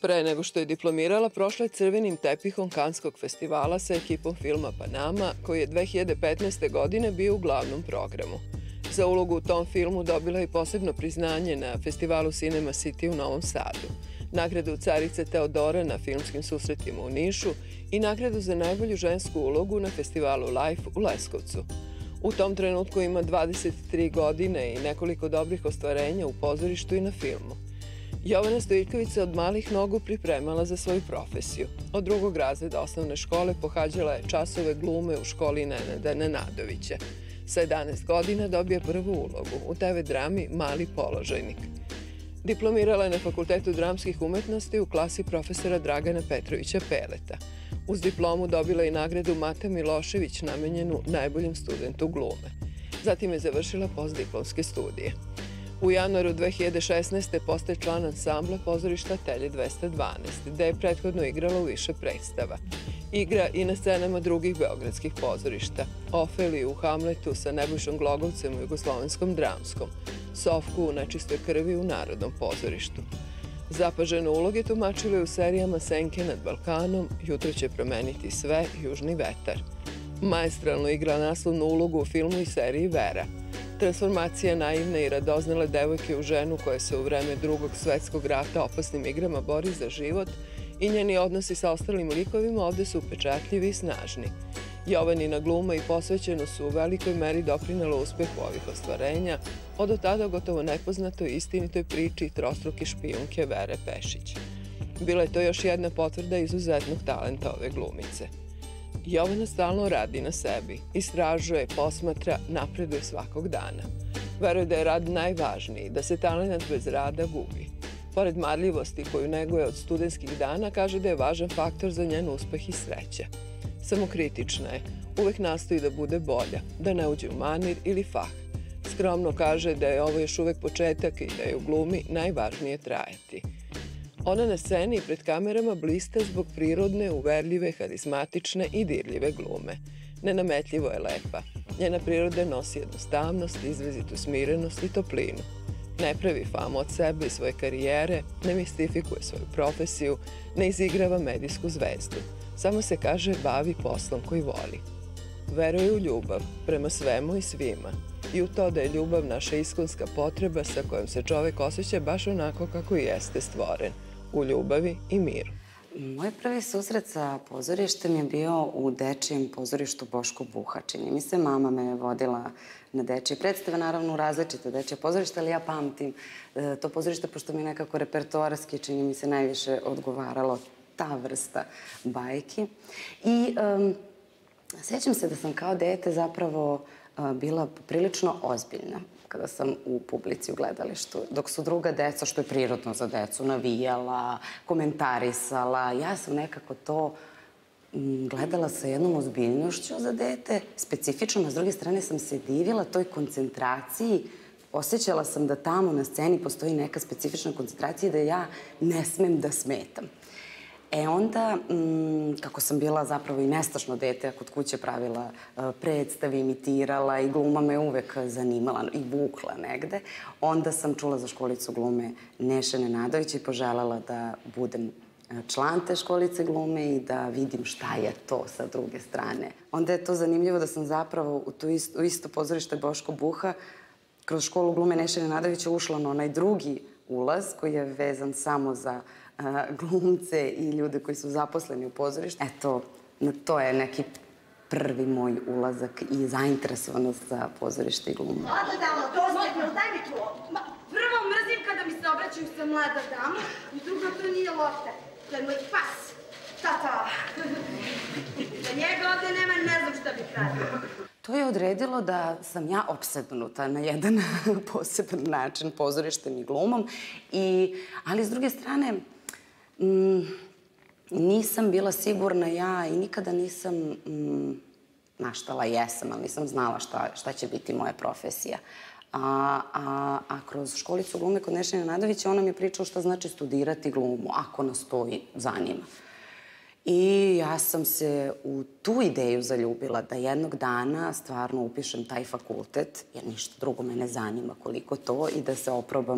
Pre nego što je diplomirala, prošla je crvenim tepihom Kanskog festivala sa ekipom filma Panama, koji je 2015. godine bio u glavnom programu. Za ulogu u tom filmu dobila je posebno priznanje na festivalu Cinema City u Novom Sadu, nagradu Carice Teodora na filmskim susretima u Nišu i nagradu za najbolju žensku ulogu na festivalu Life u Leskovcu. U tom trenutku ima 23 godine i nekoliko dobrih ostvarenja u pozorištu i na filmu. Jovana Stojiljković se od malih nogu pripremala za svoju profesiju. Od 2. razreda osnovne škole pohađala je časove glume u školi Nenada Nenadovića. Sa 11 godina dobije prvu ulogu u TV drami Mali položajnik. Diplomirala je na Fakultetu dramskih umetnosti u klasi profesora Dragana Petrovića Peleta. Uz diplomu dobila je nagradu Mata Milošević namenjenu najboljem studentu glume. Zatim je završila postdiplomske studije. U januaru 2016. postaje član ansambla pozorišta Atelje 212, gde je prethodno igrala u više predstava. Igra i na scenama drugih beogradskih pozorišta. Ofeliju u Hamletu sa Nebojšom Glogovcem u Jugoslovenskom dramskom. Sofku u Nečistoj krvi u Narodnom pozorištu. Zapažene uloge tumačile u serijama Senke nad Balkanom, Jutro će promeniti sve, Južni vetar. Maestralno igra naslovnu ulogu u filmu i seriji Vera. Transformacija naivne i radoznale devojke u ženu koja se u vreme Drugog svetskog rata opasnim igrama bori za život i njeni odnosi sa ostalim likovima ovde su upečatljivi i snažni. Jovanina gluma i posvećenost su u velikoj meri doprinela uspehu ovih ostvarenja, od tada gotovo nepoznatoj istinitoj priči trostruke špijunke Vere Pešić. Bila je to još jedna potvrda izuzetnog talenta ove glumice. Jovana stalno radi na sebi, istražuje, posmatra, napreduje svakog dana. Veruje da je rad najvažniji, da se talent bez rada gubi. Pored marljivosti koju neguje od studentskih dana, kaže da je važan faktor za njen uspeh i sreća. Samokritična je, uvek nastoji da bude bolja, da ne uđe u manir ili fah. Skromno kaže da je ovo još uvek početak i da je u glumi najvažnije trajati. Ona na sceni i pred kamerama blista zbog prirodne, uverljive, harizmatične i dirljive glume. Nenametljivo je lepa. Njena priroda nosi jednostavnost, izvezitu smirenost i toplinu. Ne pravi famu od sebe i svoje karijere, ne mistifikuje svoju profesiju, ne izigrava medijsku zvezdu. Samo se kaže bavi poslom koji voli. Veruje u ljubav, prema svemu i svima. I u to da je ljubav naša iskonska potreba sa kojom se čovek osjeća baš onako kako i jeste stvoren. U ljubavi i miru. Moj prvi susret sa pozorištem je bio u dečijem pozorištu Boško Buha. Čini mi se, mama me je vodila na dečije predstave, naravno u različite dečije pozorište, ali ja pamtim to pozorište, pošto mi nekako repertoarski, čini mi se, najviše odgovaralo ta vrsta bajki. I sjećam se da sam kao dete zapravo bila prilično ozbiljna kada sam u publici u gledalištu, dok su druga deca, što je prirodno za decu, navijala, komentarisala. Ja sam nekako to gledala sa jednom ozbiljnošću za dete, specifično, a s druge strane sam se divila toj koncentraciji. Osjećala sam da tamo na sceni postoji neka specifična koncentracija i da ja ne smem da smetam. Onda, kako sam bila zapravo i nestašno dete, a kod kuće pravila predstave, imitirala i gluma me uvek zanimala i vukla negde, onda sam čula za školicu glume Neše Nenadovića i poželjela da budem član te školice glume i da vidim šta je to sa druge strane. Onda je to zanimljivo da sam zapravo u isto pozorište Boško Buha kroz školu glume Neše Nenadovića ušla na onaj drugi ulaz koji je vezan samo za glumce i ljude koji su zaposleni u pozorištu. Eto, to je neki prvi moj ulazak i zainteresovanost za pozorište i glumu. Mlada dama, dozvoljno, daj mi to. Prvo mrzim kada mi se obraćaju sa mlada dama i drugo, to nije lopta. To je moj pas. Tata. Za njega ovde nema, ne znam šta bih radila. To je odredilo da sam ja opsednuta na jedan poseban način pozorištem i glumom, ali s druge strane nisam bila sigurna ja i nikada nisam maštala, jesam, ali nisam znala šta će biti moja profesija. A kroz školicu glume kod Neše Nenadovića ona mi je pričala šta znači studirati glumu, ako nas to zanima. I ja sam se u tu ideju zaljubila da jednog dana stvarno upišem taj fakultet, jer ništa drugo me ne zanima koliko to, i da se oprobam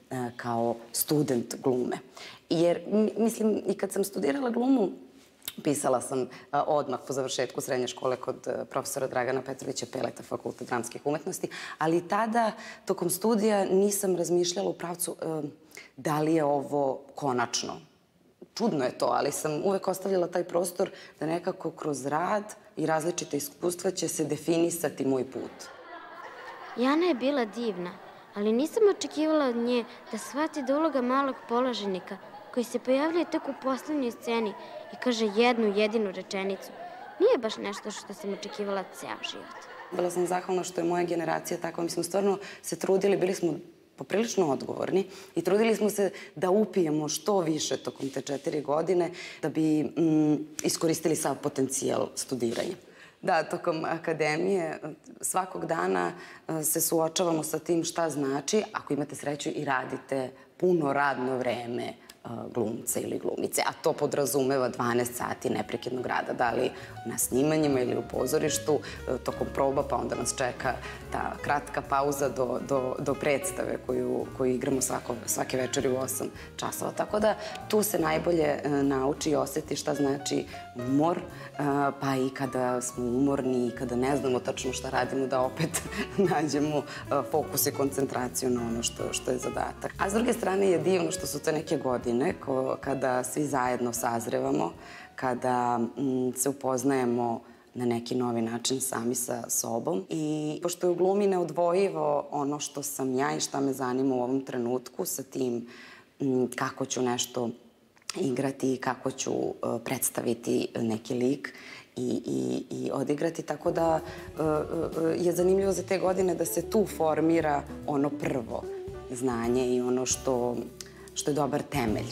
kao student glume. Jer, mislim, i kad sam studirala glumu, pisala sam odmah po završetku srednje škole kod profesora Dragana Petrovića Peleta, Fakultet dramskih umetnosti, ali tada, tokom studija, nisam razmišljala u pravcu da li je ovo konačno. Čudno je to, ali sam uvek ostavljala taj prostor da nekako kroz rad i različite iskustva će se definisati moj put. Jana je bila divna, ali nisam očekivala od nje da shvati da uloga malog položenika koji se pojavljuje tek u poslednjoj sceni i kaže jednu jedinu rečenicu, nije baš nešto što sam očekivala ceo život. Bila sam zahvalna što je moja generacija takva. Mi smo stvarno se trudili, bili smo poprilično odgovorni i trudili smo se da upijemo što više tokom te 4 godine da bi iskoristili sav potencijal studiranja. Da, tokom akademije svakog dana se suočavamo sa tim šta znači, ako imate sreću i radite puno radno vreme glumca ili glumice, a to podrazumeva 12 sati neprekidnog rada, da li na snimanjima ili u pozorištu, tokom proba, pa onda nas čeka ta kratka pauza do predstave koju igramo svake večeri u 8 časova. Tako da tu se najbolje nauči i oseti šta znači umor, pa i kada smo umorni i kada ne znamo tačno šta radimo, da opet nađemo fokus i koncentraciju na ono što je zadatak. A s druge strane je divno što su to neke godine kada svi zajedno sazrevamo, kada se upoznajemo na neki novi način sami sa sobom. I pošto je u glumi neodvojivo ono što sam ja i šta me zanima u ovom trenutku sa tim kako ću nešto igrati i kako ću predstaviti neki lik i odigrati, tako da je zanimljivo za te godine da se tu formira ono prvo znanje i ono što je dobar temelj.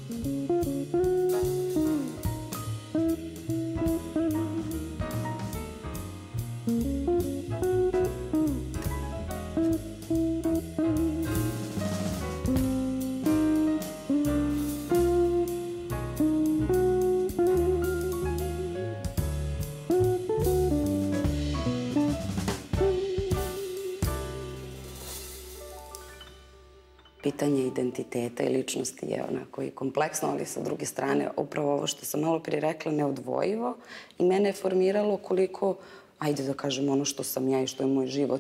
Pitanje identiteta i ličnosti je onako i kompleksno, ali sa druge strane upravo ovo što sam malo prije rekla neodvojivo i mene je formiralo koliko, ajde da kažem, ono što sam ja i što je moj život,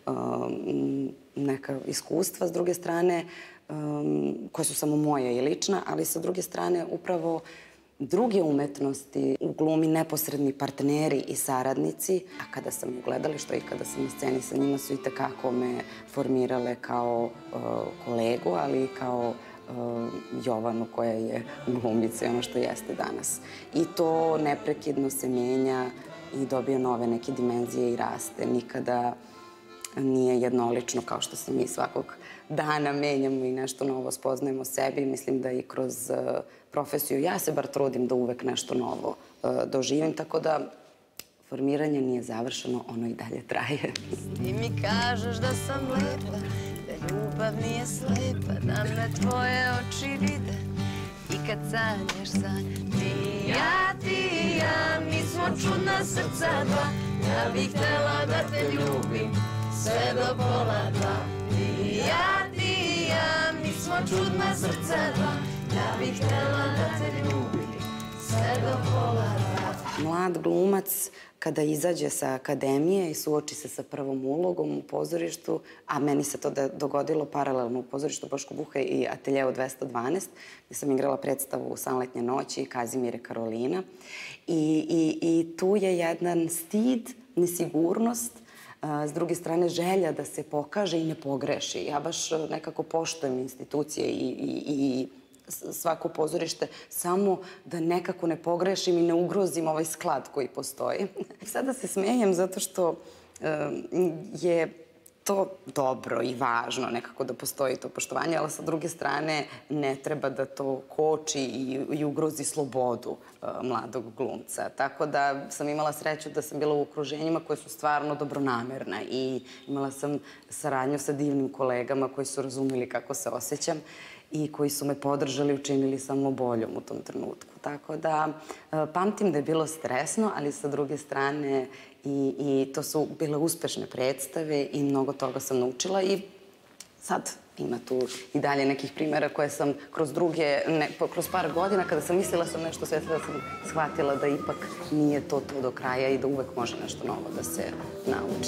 neka iskustva, s druge strane koje su samo moje i lična, ali sa druge strane upravo druge umetnosti, u glumi neposredni partneri i saradnici, a kada sam ih gledala, što i kada sam na sceni sa njima, su i tekako me formirale kao kolegu, ali i kao Jovanu koja je glumica i ono što jeste danas. I to neprekidno se menja i dobija nove neke dimenzije i raste. Nikada nije jednolično kao što se mi svakog dana menjamo i nešto novo spoznajemo sebi. Mislim da i kroz profesiju ja se bar trudim da uvek nešto novo doživim, tako da formiranje nije završeno, ono i dalje traje. Ti mi kažeš da sam lepa, da ljubav nije slepa, da me tvoje oči vide i kad sanjaš san. Ti i ja, mi smo čudna srca dva, ja bih htela da te ljubim sve do pola dva. Ti i ja, mi smo čudna srca dva, ja bih htela da te ljubim sve do pola dva. Mlad glumac kada izađe sa akademije i suoči se sa prvom ulogom u pozorištu, a meni se to dogodilo paralelno u pozorištu Boško Buha i Ateljeu 212, gde sam igrala predstavu u Sanletnje noći i Kazimire Karolina. I tu je jedan stid, nesigurnost, s druge strane želja da se pokaže i ne pogreši. Ja baš nekako poštujem institucije i svako pozorište samo da nekako ne pogrešim i ne ugrozim ovaj sklad koji postoji. Sada se smenjam zato što je to dobro i važno nekako da postoji to poštovanje, ali sa druge strane ne treba da to koči i ugrozi slobodu mladog glumca. Tako da sam imala sreću da sam bila u okruženjima koje su stvarno dobronamerna i imala sam saradnju sa divnim kolegama koji su razumeli kako se osjećam i koji su me podržali, učinili samo boljom u tom trenutku. Tako da pamtim da je bilo stresno, ali sa druge strane i to su bile uspešne predstave i mnogo toga sam naučila i sad ima tu i dalje nekih primjera koje sam kroz par godina, kada sam mislila sam nešto svetila, sam shvatila da ipak nije to do kraja i da uvek može nešto novo da se nauči.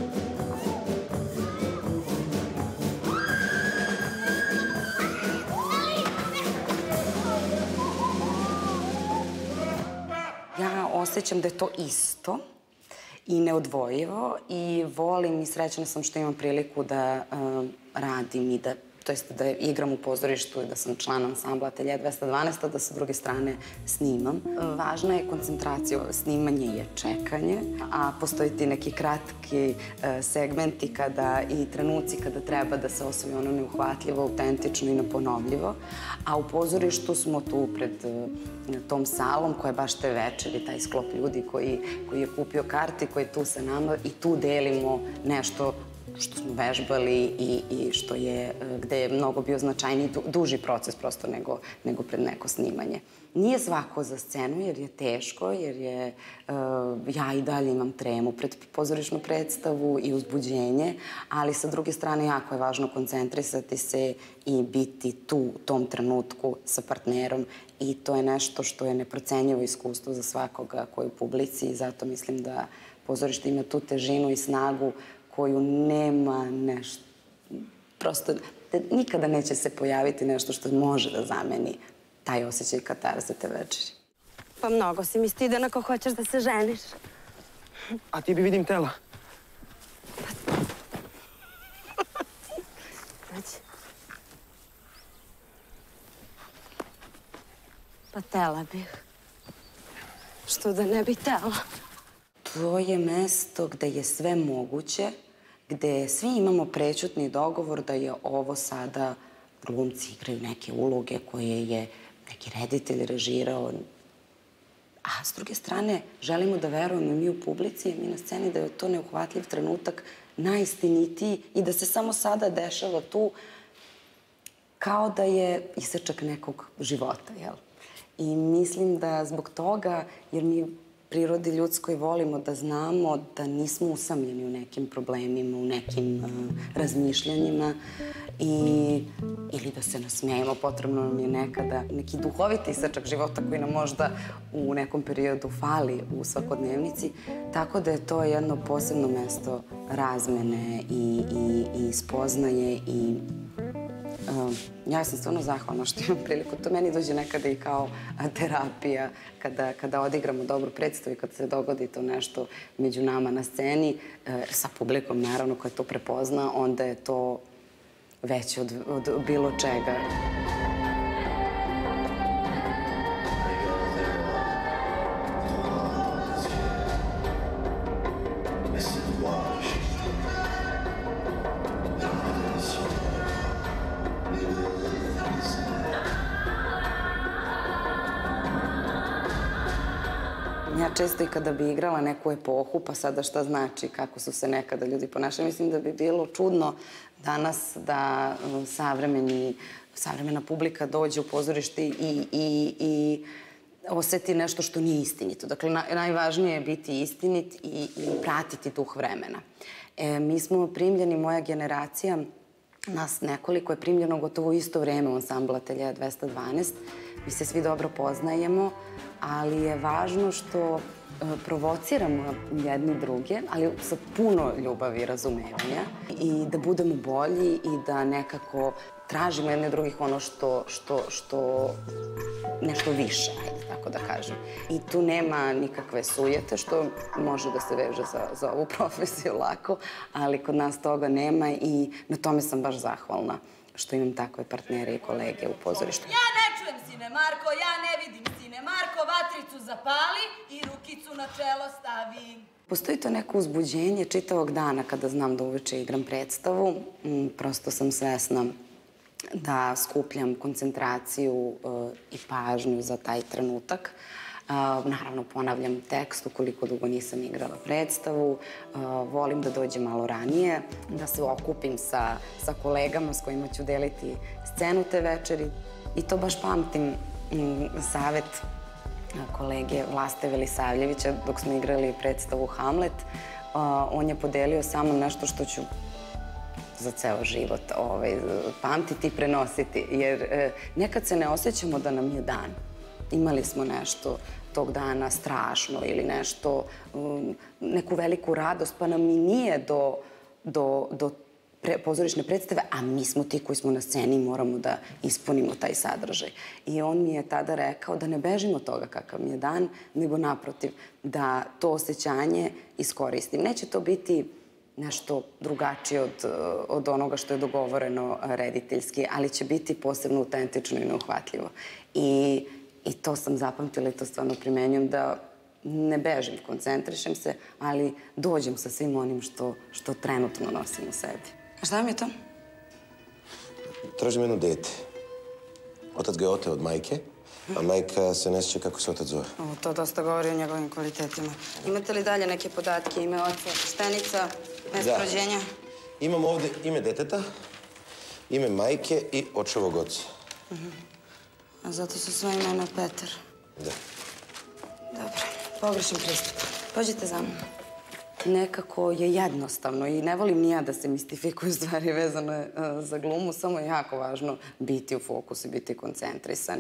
Ja osjećam da je to isto i neodvojivo i volim i srećna sam što imam priliku da radim i da igram u pozorištu i da sam član ansambla Atelje 212, a da sa druge strane snimam. Važna je koncentracija. Snimanje je čekanje, a postoji ti neki kratki segmenti i trenuci kada treba da se osvoji ono neuhvatljivo, autentično i neponovljivo. A u pozorištu smo tu pred tom salom koja je baš te večeri, taj sklop ljudi koji je kupio karte, koji je tu sa nama i tu delimo nešto što smo vežbali i gde je mnogo bio značajniji, duži proces prosto nego pred neko snimanje. Nije svako za scenu jer je teško, jer ja i dalje imam tremu pred pozorišnu predstavu i uzbuđenje, ali sa druge strane jako je važno koncentrisati se i biti tu u tom trenutku sa partnerom i to je nešto što je neprocenjivo iskustvo za svakoga ko je u publici i zato mislim da pozorište ima tu težinu i snagu koju nema nešto, prosto nikada neće se pojaviti nešto što može da zameni taj osjećaj katarze te večeri. Pa mnogo si mi stidena ko hoćeš da se ženiš. A ti bi vidim tela. Pa tela bih. Što da ne bi tela? To je mesto gde je sve moguće, gde svi imamo prećutni dogovor da je ovo sada glumci igraju neke uloge koje je neki reditelj režirao. A s druge strane, želimo da verujemo i mi u publici, mi na sceni, da je to neuhvatljiv trenutak, najistinitiji i da se samo sada dešava tu kao da je isečak nekog života, jel? I mislim da zbog toga, jer mi prirodi ljudskoj volimo da znamo da nismo usamljeni u nekim problemima, u nekim razmišljanjima ili da se nasmejemo. Potrebno nam je nekada neki duhoviti isečak života koji nam možda u nekom periodu fali u svakodnevnici. Tako da je to jedno posebno mesto razmene i spoznaje i ja sam stvarno zahvalna što imam priliku. To meni dođe nekada i kao terapija kada odigramo dobru predstavu i kada se dogodi to nešto među nama na sceni, sa publikom naravno koja to prepozna, onda je to veće od bilo čega. Ja često i kada bi igrala neku epohu, pa sada šta znači, kako su se nekada ljudi ponašali, mislim da bi bilo čudno danas da savremena publika dođe u pozorište i oseti nešto što nije istinito. Dakle, najvažnije je biti istinit i pratiti duh vremena. Mi smo primljeni, moja generacija, nas nekoliko je primljeno gotovo u isto vreme u ansamblu Atelje 212. Mi se svi dobro poznajemo, ali je važno što provociramo jedni druge, ali sa puno ljubavi i razumevanja i da budemo bolji i da nekako tražimo jedne drugih ono što nešto više, ajde tako da kažem. I tu nema nikakve sujete, što može da se veže za ovu profesiju lako, ali kod nas toga nema i na tome sam baš zahvalna što imam takve partnere i kolege u pozorištu. Ja ne čujem, sine Marko, ja ne vidim, sine Marko, vatricu zapali i rukicu na čelo stavi. Postoji to neko uzbuđenje čitavog dana kada znam da uveče igram predstavu. Prosto sam svesna da skupljam koncentraciju i pažnju za taj trenutak. Naravno, ponavljam tekst ukoliko dugo nisam igrala predstavu. Volim da dođem malo ranije, da se okupim sa kolegama s kojima ću deliti scenu te večeri. I to baš pamtim savet kolege Vlaste Velisavljevića dok smo igrali predstavu Hamlet. On je podelio sa mnom nešto što ću za ceo život pamtiti i prenositi. Jer nekad se ne osjećamo da nam je dan. Imali smo nešto tog dana strašno ili nešto, neku veliku radost, pa nam i nije do pozorišne predstave, a mi smo ti koji smo na sceni i moramo da ispunimo taj sadržaj. I on mi je tada rekao da ne bežim od toga kakav mi je dan, nego naprotiv, da to osjećanje iskoristim. Neće to biti nešto drugačije od onoga što je dogovoreno rediteljski, ali će biti posebno autentično i neuhvatljivo. I to sam zapamtila i to stvarno primenjujem, da ne bežim, koncentrišem se, ali dođem sa svim onim što trenutno nosim u sebi. A šta vam je to? Tražim jedno dete. Otac ga je oteo od majke, a majka se ne sjeća kako se otac zove. To dosta govori o njegovim kvalitetima. Imate li dalje neke podatke, ime oca, stenica, mesto rođenja? Imam ovde ime deteta, ime majke i očevog oca. A zato su sva imena Petar. Da. Dobro, pogrešan pristup. Pođite za mnom. Nekako je jednostavno i ne volim ni ja da se mistifikuju stvari vezane za glumu, samo je jako važno biti u fokusu i biti koncentrisan.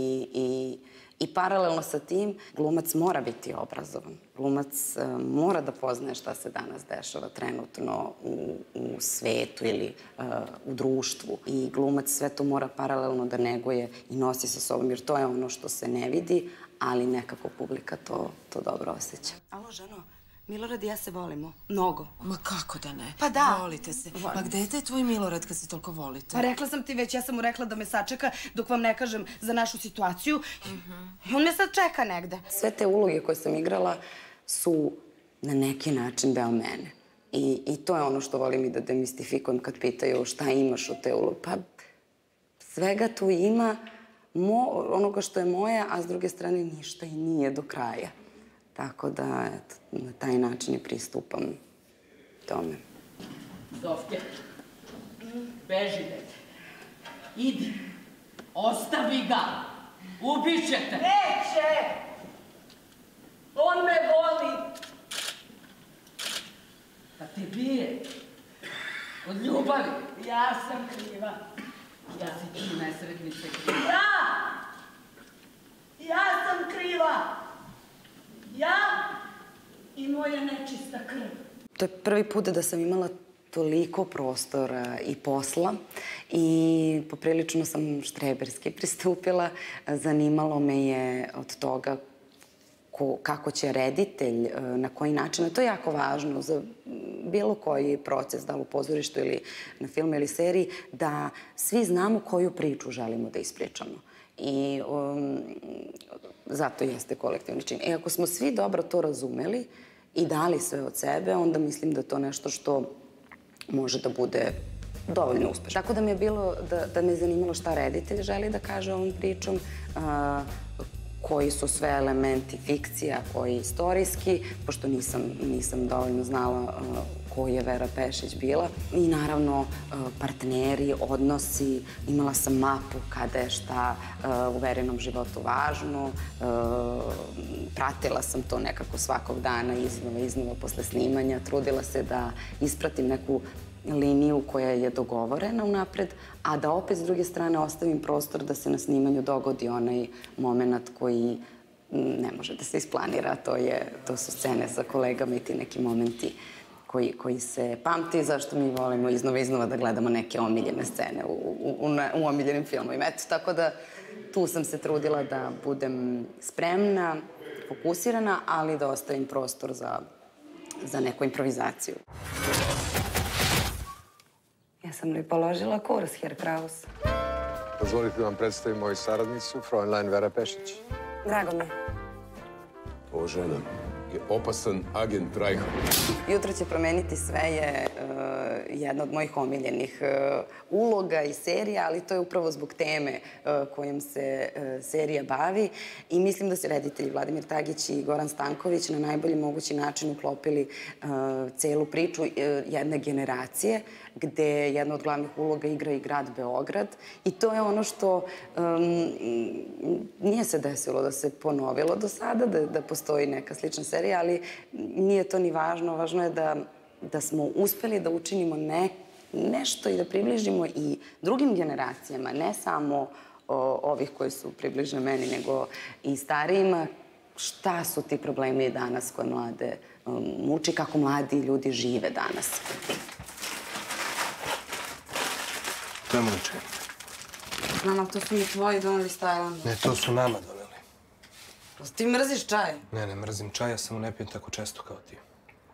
I paralelno sa tim, glumac mora biti obrazovan. Glumac mora da poznaje šta se danas dešava trenutno u svetu ili u društvu. I glumac sve to mora paralelno da neguje i nosi sa sobom, jer to je ono što se ne vidi, ali nekako publika to dobro osjeća. Alo, ženo, Milorad i ja se volimo. Mnogo. Ma kako da ne? Pa da. Volite se. Pa gde je tvoj Milorad kad se toliko volite? Pa rekla sam ti već, ja sam mu rekla da me sačeka dok vam ne kažem za našu situaciju. I on me sad čeka negde. Sve te uloge koje sam igrala su na neki način deo mene. I to je ono što volim i da demistifikujem kad pitaju šta imaš od te uloge. Pa svega tu ima onoga što je moje, a s druge strane ništa i nije do kraja. Tako da, eto, na taj način i pristupam tome. Zofke, beži, dete. Idi, ostavi ga. Ubićete. Neće! On me voli. Da te bije. Od ljubavi. Ja sam kriva. Ja si ti nesretnice kriva. Ja sam kriva. Ja i moja nečista krv. To je prvi put da sam imala toliko prostora i posla i poprilično sam štreberski pristupila. Zanimalo me je od toga kako će reditelj, na koji način, a to je jako važno za bilo koji proces, da li u pozorištu ili na filmu ili seriji, da svi znamo koju priču želimo da ispričamo. I zato jeste kolektivni čin. Ako smo svi dobro to razumeli i dali sve od sebe, onda mislim da je to nešto što može da bude dovoljno uspešno. Tako da mi je bilo, da me zanimalo šta reditelj želi da kaže ovom pričom, koji su sve elementi fikcija, koji istorijski, pošto nisam dovoljno znala ko je Vera Pešić bila. I naravno partneri, odnosi, imala sam mapu kada je šta u Verinom životu važno. Pratila sam to nekako svakog dana iznova posle snimanja. Trudila se da ispratim neku liniju koja je dogovorena unapred, a da opet s druge strane ostavim prostor da se na snimanju dogodi onaj moment koji ne može da se isplanira. To su scene sa kolegama i ti neki momenti koji se pamti, zašto mi volimo iznova da gledamo neke omiljene scene u omiljenim filmovima. Eto, tako da tu sam se trudila da budem spremna, fokusirana, ali da ostavim prostor za neku improvizaciju. Jesam li položila kurs, Herr Kraus? Dozvolite da vam predstavim moju saradnicu, Fräulein Vera Pešić. Drago mi. Ova žena je opasan agent Reicha. Jutro će promeniti sve je jedna od mojih omiljenih uloga i serija, ali to je upravo zbog teme kojom se serija bavi. I mislim da se reditelji Vladimir Tagić i Goran Stanković na najbolji mogući način uklopili celu priču jedne generacije, gde jedna od glavnih uloga igra i grad Beograd. I to je ono što nije se desilo da se ponovilo do sada, da postoji neka slična serija, ali nije to ni važno. Važno je da smo uspeli da učinimo nešto i da približimo i drugim generacijama, ne samo ovih koji su približne meni, nego i starijima, šta su ti problemi danas koje mlade muči, kako mladi ljudi žive danas. To je moj čaj. Znam, ali to su mi tvoji doneli s Tajlanda. Ne, to su nama doneli. Ti mrziš čaj? Ne, ne mrzim čaj, ja samo ne pijem tako često kao ti.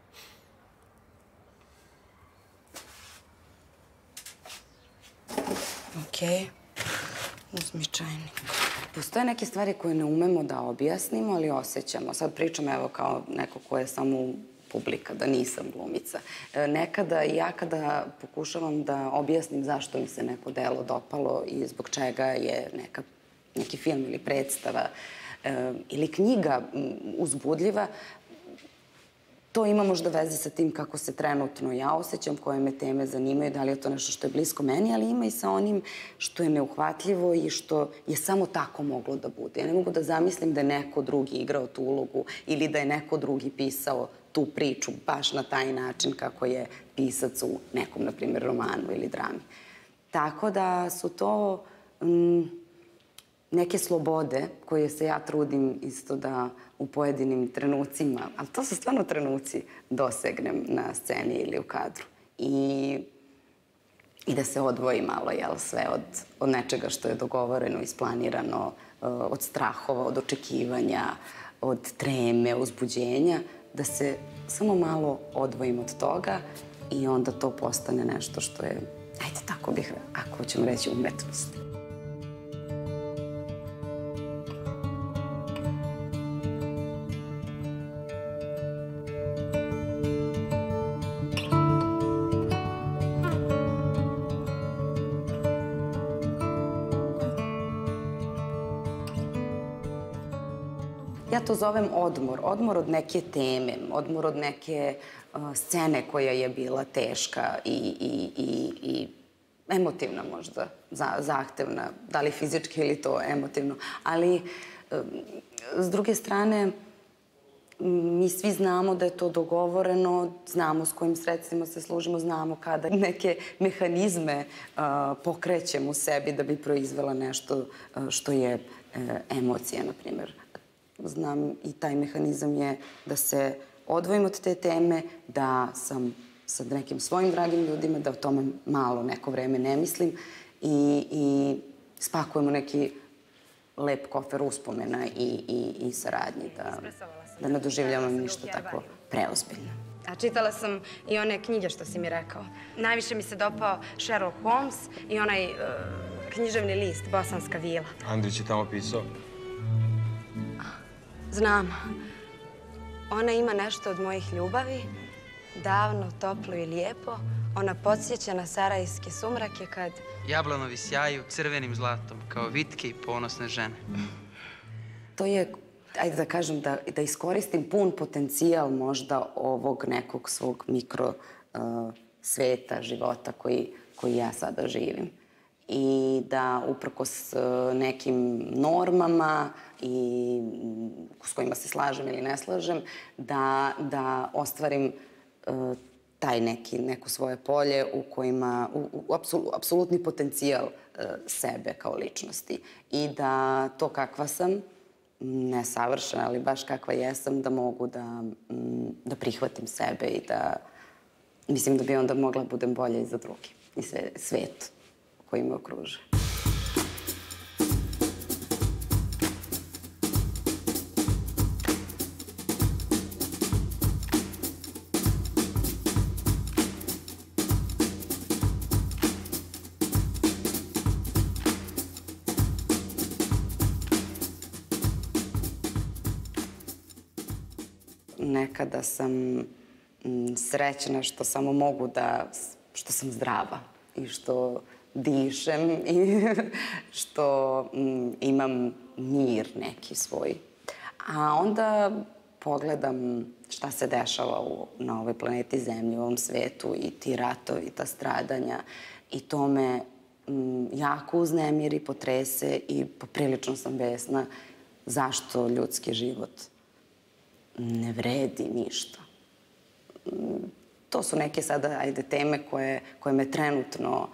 Okej. Uzmi čajnik. Postoje neke stvari koje ne umemo da objasnimo, ali osjećamo. Sad pričam evo kao neko ko je samo publika, da nisam glumica. Nekada i ja kada pokušavam da objasnim zašto mi se neko delo dopalo i zbog čega je neki film ili predstava ili knjiga uzbudljiva, to ima možda veze sa tim kako se trenutno ja osjećam, koje me teme zanimaju, da li je to nešto što je blisko meni, ali ima i sa onim što je neuhvatljivo i što je samo tako moglo da bude. Ja ne mogu da zamislim da je neko drugi igrao tu ulogu ili da je neko drugi pisao tu priču baš na taj način kako je pisac u nekom, na primjer, romanu ili drami. Tako da su to neke slobode koje se ja trudim isto da u pojedinim trenucima, ali to su stvarno trenuci, dosegnem na sceni ili u kadru. I da se odvoji malo, sve od nečega što je dogovoreno, isplanirano, od strahova, od očekivanja, od treme, uzbuđenja, da se samo malo odvojim od toga i onda to postane nešto što je, ajde tako bih, ako ćemo reći, umetnost. Ja to zovem odmor. Odmor od neke teme, odmor od neke scene koja je bila teška i emotivna možda, zahtevna, da li fizički ili to emotivno. Ali, s druge strane, mi svi znamo da je to dogovoreno, znamo s kojim sredstvima se služimo, znamo kada neke mehanizme pokrećemo u sebi da bi proizvela nešto što je emocija, na primjer. Znam i taj mehanizam je da se odvojim od te teme, da sam sa nekim svojim dragim ljudima, da o tome malo neko vreme ne mislim i spakujemo neki lep kofer uspomena i saradnji, da ne doživljavam ništa tako preozbiljno. A čitala sam i one knjige što si mi rekao. Najviše mi se dopao Sherlock Holmes i onaj književni list Bosanska vila. Andrić je tamo pisao. Znam. Ona ima nešto od mojih ljubavi, davno, toplo i lijepo. Ona podsjeća na sarajevske sumrake kad... Jablanovi sjaju crvenim zlatom, kao vitke i ponosne žene. To je, ajde da kažem, da iskoristim pun potencijal možda ovog nekog svog mikro sveta, života koji ja sada živim. I da uprkos nekim normama i s kojima se slažem ili ne slažem, da ostvarim taj neko svoje polje u kojima, apsolutni potencijal sebe kao ličnosti. I da to kakva sam, ne savršena, ali baš kakva jesam, da mogu da prihvatim sebe i da mislim da bi onda mogla budem bolja i za drugi i svet koji me okruže. Nekada sam srećna što samo mogu što sam zdrava i što dišem i što imam mir neki svoj. A onda pogledam šta se dešava na ovoj planeti Zemlji, u ovom svetu i ti ratovi, ta stradanja i to me jako uznemiri, potrese i poprilično sam besna zašto ljudski život ne vredi ništa. To su neke sada, ajde, teme koje me trenutno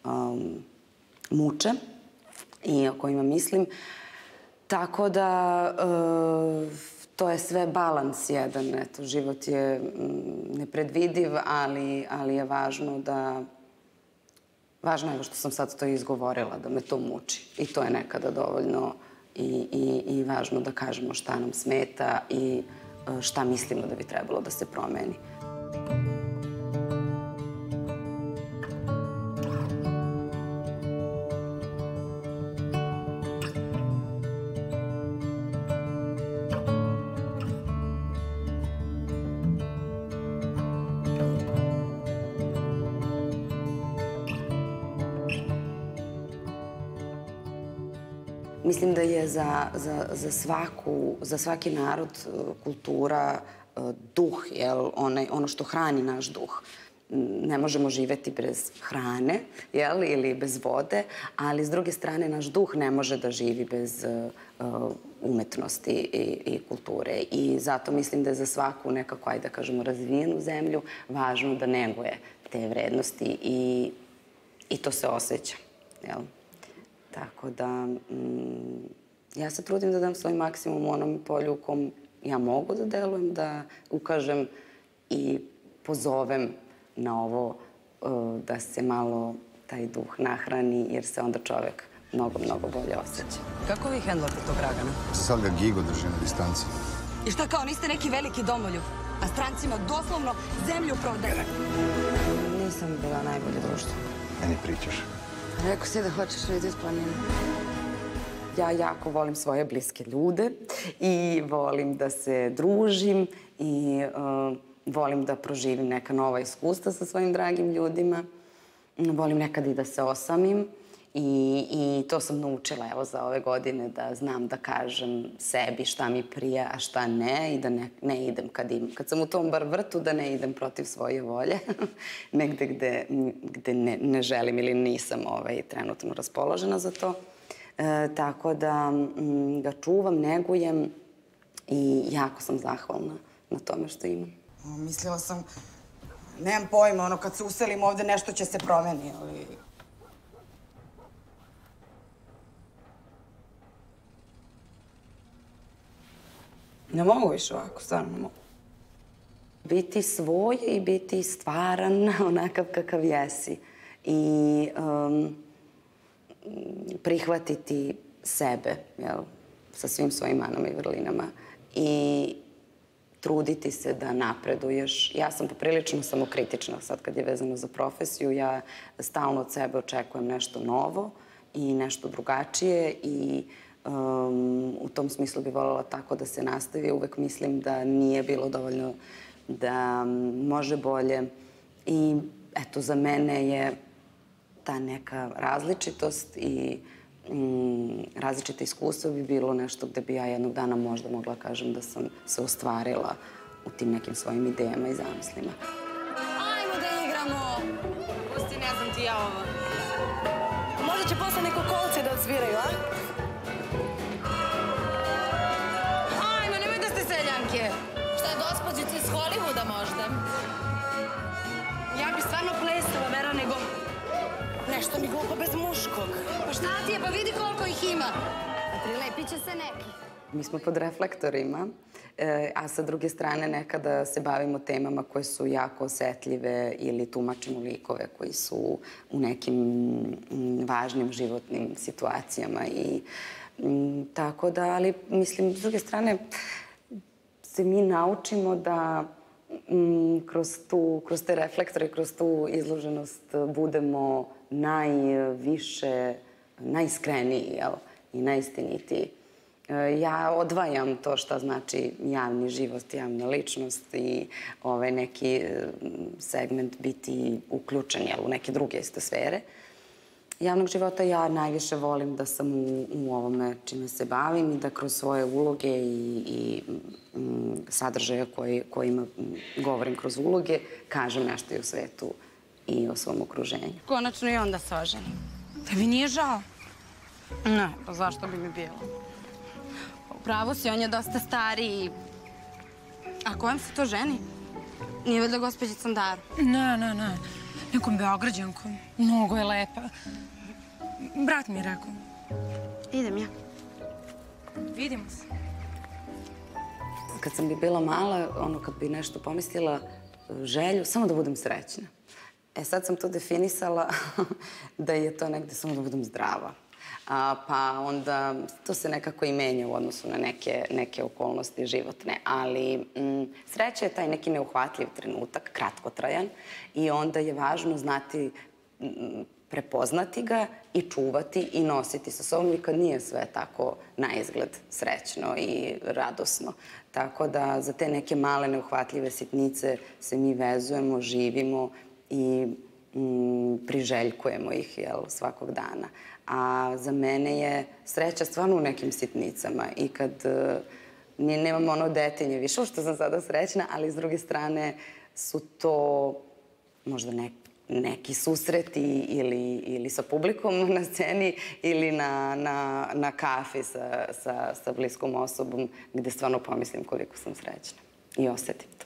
muče i o kojima mislim. Tako da to je sve balans jedan. Eto, život je nepredvidiv, ali je važno da... Važno je što sam sad to izgovorila, da me to muči. I to je nekada dovoljno i važno da kažemo šta nam smeta i šta mislimo da bi trebalo da se promeni. Mislim da je za svaki narod kultura duh, ono što hrani naš duh. Ne možemo živeti bez hrane ili bez vode, ali s druge strane naš duh ne može da živi bez umetnosti i kulture. I zato mislim da je za svaku nekako, ajde da kažemo, razvijenu zemlju važno da neguje te vrednosti i to se osjeća. Tako da ja se trudim da dam svoj maksimum u onom polju u kom ja mogu da delujem, da ukažem i pozovem na ovo da se malo taj duh nahrani, jer se onda čovek mnogo, mnogo bolje osjeća. Kako vi hendlate to, Dragana? Sad ga Gigo drži na distanci. I šta kao, niste neki veliki domoljub, a strancima doslovno zemlju prodaje? Nisam bila najbolje društvo. Meni pričaš. Rekao si da hoćeš vidjeti iz planine. Ja jako volim svoje bliske ljude i volim da se družim i volim da proživim neka nova iskustva sa svojim dragim ljudima. Volim nekad i da se osamim i to sam naučila evo za ove godine, da znam da kažem sebi šta mi prija, a šta ne i da ne idem kad sam u tom bar vrtu, da ne idem protiv svoje volje, negde gde ne želim ili nisam trenutno raspoložena za to. Tako da ga čuvam, negujem i jako sam zahvalna na tome što imam. Mislila sam, nemam pojma, kad se uselim ovde nešto će se promeni, ali... Ne mogu više ovako, stvarno ne mogu. Biti svoj i biti stvaran onakav kakav jesi. I prihvatiti sebe, sa svim svojim manama i vrlinama. I truditi se da napreduješ. Ja sam poprilično samokritična sad kad je vezano za profesiju. Ja stalno od sebe očekujem nešto novo i nešto drugačije i u tom smislu bih voljela tako da se nastavi. Uvek mislim da nije bilo dovoljno, da može bolje. I eto, za mene je ta neka različitost i različite iskustva bi bilo nešto gde bi ja jednog dana možda mogla kažem da sam se ostvarila u tim nekim svojim idejama i zamislima. Ajmo da igramo! Pusti, ne znam ti ja ovo. Možda će posle neko kolce da odsviraju, a? Ajmo, nemoj da ste seljanke. Šta je, gospođice iz Hollywooda možda? Ja bi stvarno plesala, Vera, nego... Nešto mi glupo bez muškog. Pa šta ti je? Pa vidi koliko ih ima. Prilepit će se neki. Mi smo pod reflektorima, a sa druge strane nekada se bavimo temama koje su jako osetljive ili tumačimo likove koji su u nekim važnim životnim situacijama. I tako da, ali mislim, s druge strane, se mi naučimo da kroz te reflektore, kroz tu izloženost budemo najviše, najiskreniji i najistinitiji. Ja odvajam to šta znači javni život, javna ličnost i neki segment biti uključen u neke druge iste sfere. Javnog života ja najviše volim da sam u ovome čime se bavim i da kroz svoje uloge i sadržaja kojima govorim kroz uloge kažem nešto i o svetu i o svom okruženju. Konačno i onda se oženi. Tebi nije žao? Ne, pa zašto bi mi bilo? Upravo si, on je dosta stariji. A kojem se to ženi? Nije valjda gospođicom Daru? Ne. Nekom Beograđankom. Mnogo je lepa. Brat mi je rekao. Idem ja. Vidimo se. Kad sam bi bila mala, kad bi nešto pomislila, želju, samo da budem srećna. Sad sam to definisala da je to negde samo da budem zdrava. Pa onda to se nekako i menja u odnosu na neke okolnosti životne. Ali sreća je taj neki neuhvatljiv trenutak, kratkotrajan, i onda je važno znati prepoznati ga i čuvati i nositi sa sobom i kad nije sve tako naizgled srećno i radosno. Tako da za te neke male neuhvatljive sitnice se mi vezujemo, živimo i priželjkujemo ih svakog dana. A za mene je sreća stvarno u nekim sitnicama i kad nemam ono detinje više, što sam sada srećna, ali s druge strane su to možda neki susreti ili sa publikom na sceni ili na kafi sa bliskom osobom gde stvarno pomislim koliko sam srećna i osetim to.